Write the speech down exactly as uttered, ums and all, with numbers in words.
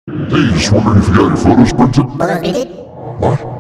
Hey, just wondering if you got your photos printed? Photos printed? What?